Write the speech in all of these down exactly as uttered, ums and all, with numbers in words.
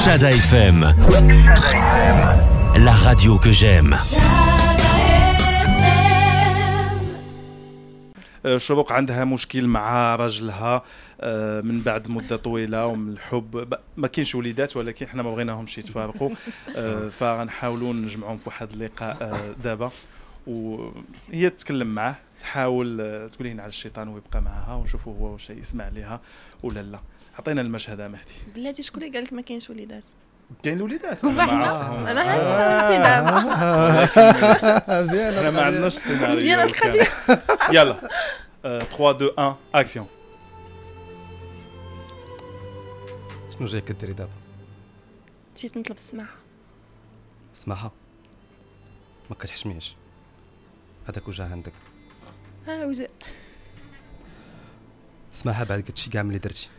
Chada اف ام, la radio que j'aime. شروق عندها مشكل مع رجلها من بعد مده طويله ومن الحب، ما كاينش وليدات ولكن حنا ما بغيناهمش يتفارقوا، فغنحاولوا نجمعهم في واحد اللقاء دابا وهي تتكلم معاه، تحاول تقول لنا على الشيطان ويبقى معها ونشوفوا هو واش يسمع ليها ولا لا. عطينا المشهد مهدي. بلاتي شكون اللي قال لك ما كاينش وليدات؟ كاين وليدات انا انا هادشي دابا مزيان، احنا ما عندناش سيناريو مزيان القضيه. يلا ثلاثة اثنين واحد اكسيون. شنو جاي كديري دابا؟ جيت نطلب السماحه. سماحه؟ ما كتحشميش هذاك وجه عندك. ها وجه سماحه بعد قلت شي كاع ملي درتي.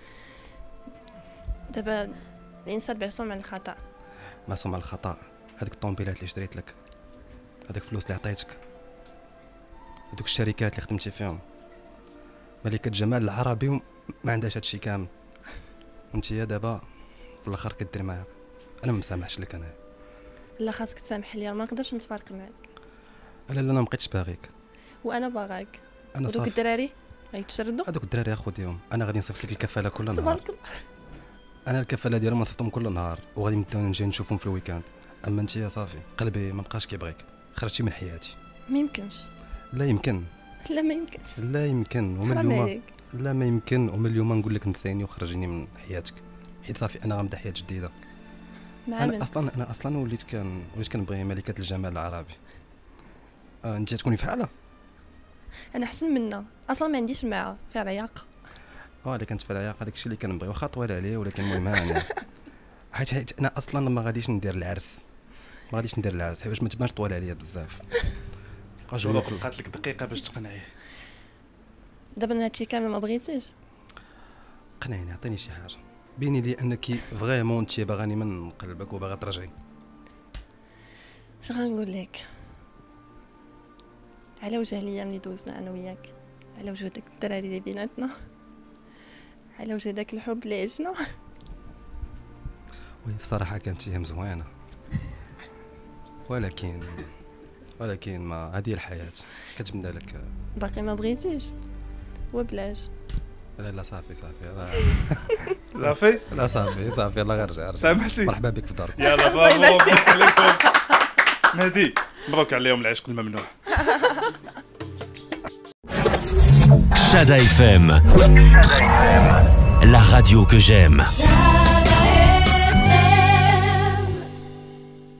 دابا الانسان معصوم على الخطا. معصوم على الخطا؟ هذوك الطوموبيلات اللي شريت لك، هذاك الفلوس اللي عطيتك، هذوك الشركات اللي خدمتي فيهم، ملكة جمال العربي ما عندهاش هادشي كامل، وانت يا دابا في الاخر كدير معاك. انا ما مسامحش لك. انا لا خاصك تسامح لي، ما نقدرش نتفارق معاك. لا لا انا ما بقيتش باغيك. وانا باغاك. انا دوك الدراري غيتشردوا. هذوك الدراري خذيهم، انا غادي نصيفط لك الكفاله كل نهار. تبارك الله. انا الكفاله ديالهم نصيفطهم كل نهار وغادي نبداو نجي نشوفهم في الويكاند. اما انت يا صافي قلبي ما بقاش كيبغيك، خرجتي من حياتي. ما يمكنش. لا يمكن. لا ما يمكنش. لا يمكن. ومن اليوم لا ما يمكن، ومن اليوم نقول لك نسيني وخرجيني من حياتك، حيت صافي انا غنبدا حياه جديده. انا اصلا انا اصلا وليت كان وليت كنبغي ملكة الجمال العربي. آه انت تكوني فحاله. انا احسن منها اصلا، ما عنديش معها في عياق. اه اللي كانت في العياق هذاك الشيء اللي كنبغي، واخا طوال عليه ولكن المهم انا حيت انا اصلا ما غاديش ندير العرس، ما غاديش ندير العرس باش ما تبانش طوال عليا بزاف. بقات لك دقيقه باش تقنعيه. دابا هادشي كامل ما بغيتيش. قنعيني، عطيني شي حاجه بيني لي انك فريمون انت باغاني من قلبك وباغا ترجعي. اش غنقول لك؟ على وجه الايام اللي دوزنا انا وياك، على وجه داك الدراري اللي بيناتنا، على وجه داك الحب اللي عشنا. وي بصراحه كانت ايام زوينه، ولكن ولكن ما هذه الحياه كتبنى لك. باقي ما بغيتيش وبلاش. لا لا صافي صافي صافي لا صافي صافي يلا غير رجع. سامحتي؟ مرحبا بك في دارك. يلا بابا مبروك عليكم. مهدي مبروك عليهم العشق الممنوع. Chada اف ام, la radio que j'aime.